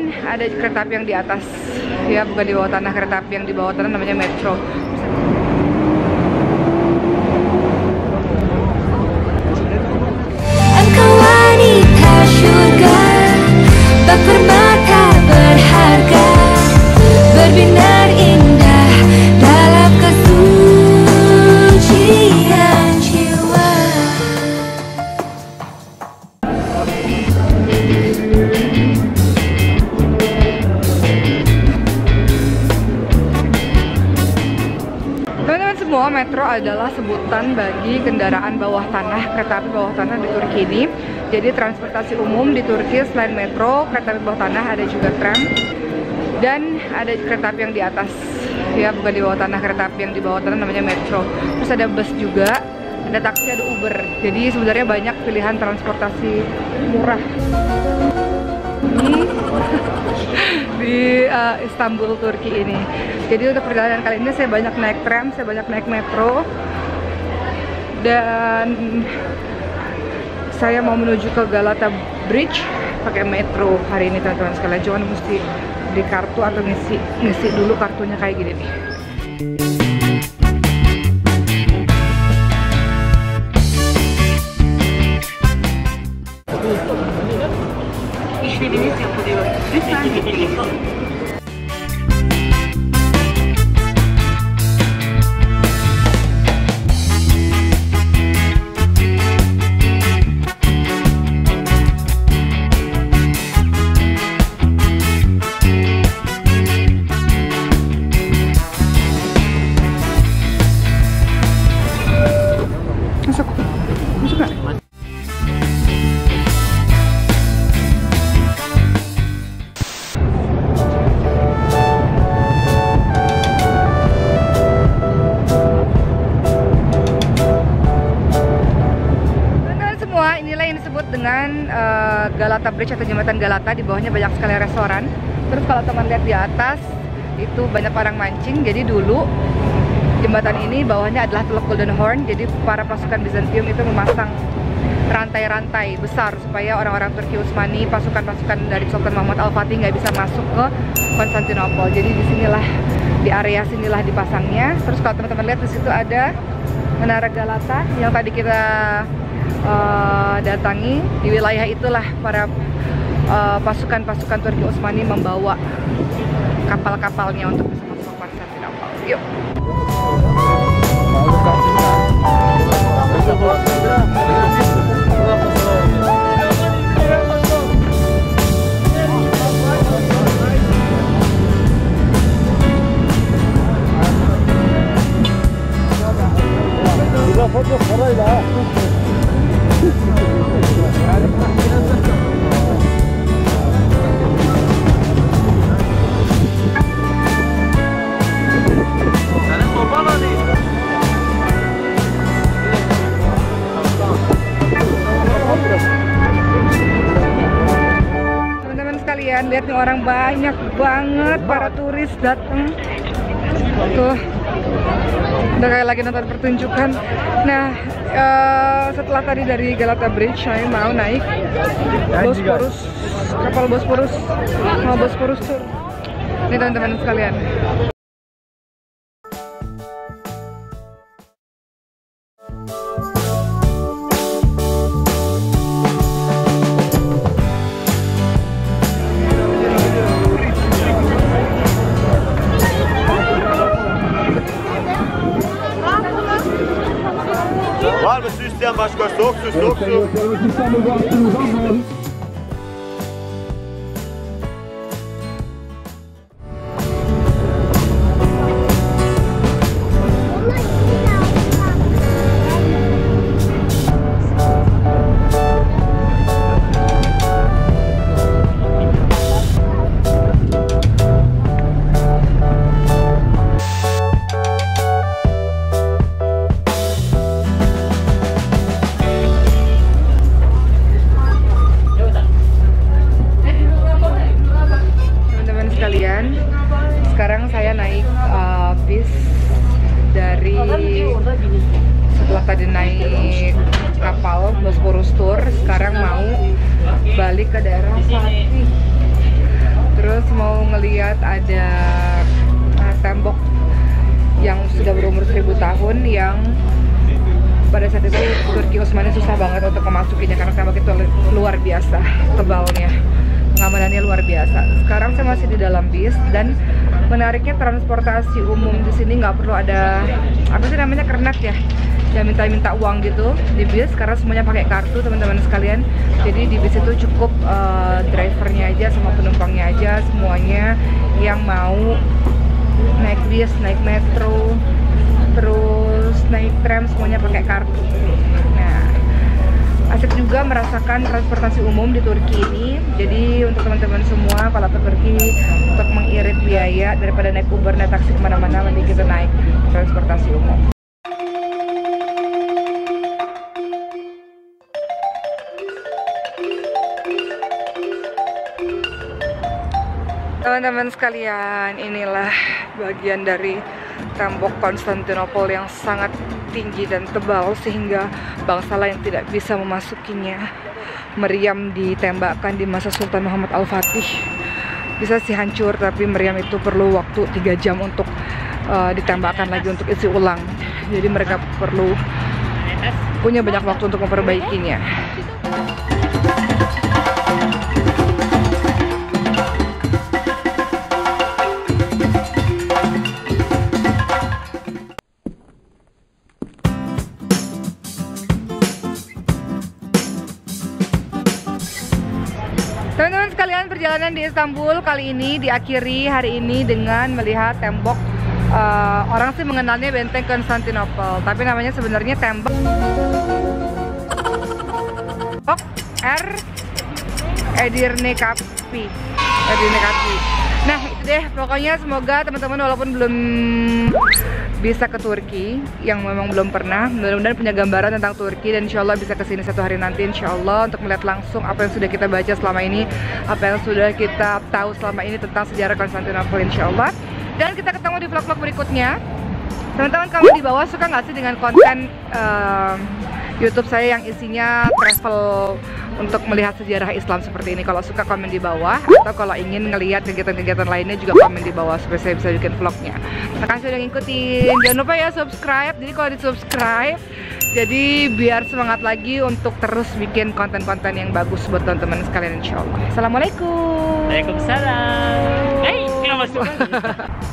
Dan ada kereta api yang di atas, ya bukan di bawah tanah. Kereta api yang di bawah tanah namanya metro. Engkau wanita surga, bak permata berharga, berbinar indah dalam kesucian jiwa. Teman-teman semua, metro adalah sebutan bagi kendaraan bawah tanah, kereta api bawah tanah di Turki ini. Jadi transportasi umum di Turki selain metro, kereta api bawah tanah, ada juga tram. Dan ada kereta api yang di atas, ya bukan di bawah tanah. Kereta api yang di bawah tanah namanya metro. Terus ada bus juga, ada taksi, ada Uber. Jadi sebenarnya banyak pilihan transportasi murah di Istanbul, Turki ini. Jadi untuk perjalanan kali ini saya banyak naik tram, saya banyak naik metro, dan saya mau menuju ke Galata Bridge pakai metro hari ini teman-teman sekalian. Cuman mesti di kartu atau ngisi dulu kartunya kayak gini nih. İşleminiz yapılıyor. Lütfen bekleyin. Masuk nggak? Inilah yang disebut dengan Galata Bridge atau jembatan Galata. Di bawahnya banyak sekali restoran. Terus kalau teman lihat di atas itu banyak orang mancing. Jadi dulu jembatan ini bawahnya adalah Teluk Golden Horn. Jadi para pasukan Bizantium itu memasang rantai-rantai besar supaya orang-orang Turki Utsmani, pasukan-pasukan dari Sultan Muhammad Al-Fatih nggak bisa masuk ke Konstantinopel. Jadi di sinilah, di area sinilah dipasangnya. Terus kalau teman-teman lihat di situ ada Menara Galata yang tadi kita datangi. Di wilayah itulah para pasukan-pasukan Turki Utsmani membawa kapal-kapalnya untuk bisa masuk ke Konstantinopel. Yuk. Lihat nih, orang banyak banget, para turis datang. Tuh, udah kayak lagi nonton pertunjukan. Nah, setelah tadi dari Galata Bridge, saya mau naik Bosporus, kapal Bosporus, mau Bosporus Tour. Ini teman-teman sekalian. Var mı su isteyen başka? Soğuk su, soğuk su. lihat ada tembok yang sudah berumur 1000 tahun yang pada saat itu Turki Utsmani susah banget untuk memasukinya karena tembok itu luar biasa tebalnya, pengamanannya luar biasa. Sekarang saya masih di dalam bis dan menariknya transportasi umum di sini nggak perlu ada apa sih namanya, kernet ya, yang minta uang gitu di bis karena semuanya pakai kartu teman-teman sekalian. Jadi di bis itu cukup drivernya aja sama penumpangnya aja, semuanya yang mau naik bis, naik metro, terus naik tram semuanya pakai kartu. Nah, asik juga merasakan transportasi umum di Turki ini. Jadi untuk teman-teman semua kalau ke Turki untuk mengirit biaya daripada naik Uber, naik taksi kemana-mana, mending kita naik transportasi umum. Teman-teman sekalian, inilah bagian dari tembok Konstantinopel yang sangat tinggi dan tebal sehingga bangsa lain tidak bisa memasukinya. Meriam ditembakkan di masa Sultan Muhammad Al-Fatih. Bisa sih hancur, tapi meriam itu perlu waktu 3 jam untuk ditembakkan lagi untuk isi ulang. Jadi mereka perlu punya banyak waktu untuk memperbaikinya. Teman-teman sekalian, perjalanan di Istanbul kali ini diakhiri hari ini dengan melihat tembok, orang sih mengenalnya Benteng Konstantinopel, tapi namanya sebenarnya tembok Edirne Kapı. Nah itu deh, pokoknya semoga teman-teman walaupun belum bisa ke Turki, yang memang belum pernah, mudah-mudahan punya gambaran tentang Turki dan insya Allah bisa kesini satu hari nanti insya Allah untuk melihat langsung apa yang sudah kita baca selama ini, apa yang sudah kita tahu selama ini tentang sejarah Konstantinopel insya Allah. Dan kita ketemu di vlog-vlog berikutnya. Teman-teman, kamu di bawah suka nggak sih dengan konten YouTube saya yang isinya travel untuk melihat sejarah Islam seperti ini? Kalau suka komen di bawah, atau kalau ingin ngelihat kegiatan-kegiatan lainnya juga komen di bawah supaya saya bisa bikin vlognya. Makasih udah ngikutin, jangan lupa ya subscribe. Jadi kalau di subscribe, jadi biar semangat lagi untuk terus bikin konten-konten yang bagus buat teman-teman sekalian insya Allah. Assalamualaikum. Waalaikumsalam. Nggak masuk lagi.